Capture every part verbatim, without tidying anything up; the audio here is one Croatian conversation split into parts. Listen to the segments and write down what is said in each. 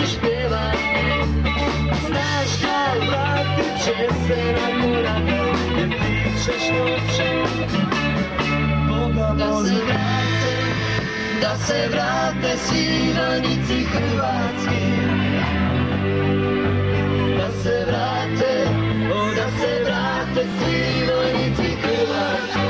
ćeš pjevat. Znaš da vratit će se na korak, jer ti ćeš noći Boga moliti. Da se vrate svi vojnici hrvatski, da se vrate, o da se vrate svi vojnici hrvatski.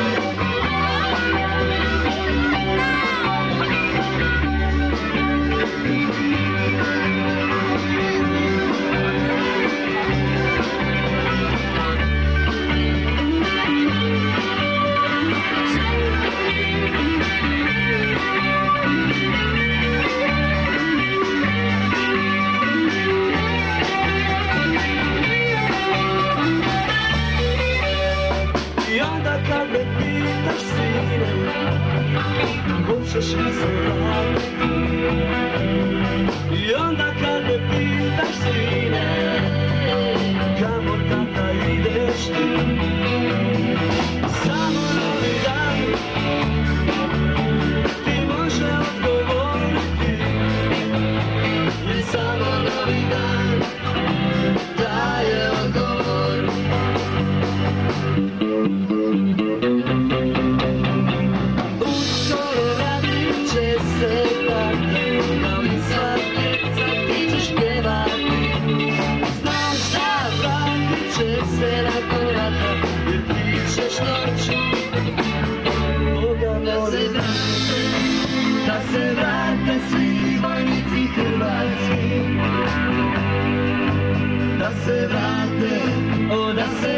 Kad me pitaš sine, hoćeš li se vratiti? I onda kad me pitaš sine, kamo tata ideš ti? Samo novi dan ti može odgovoriti, jer samo novi dan daje odgovor. Uskoro vratit će se parti, novi svatica ti ćeš pjevati. Znaš da vratit će se nakon rata, jer ti ćeš noći Boga moliti. Da se vrate svi vojnici hrvatski, da se vrate, o da se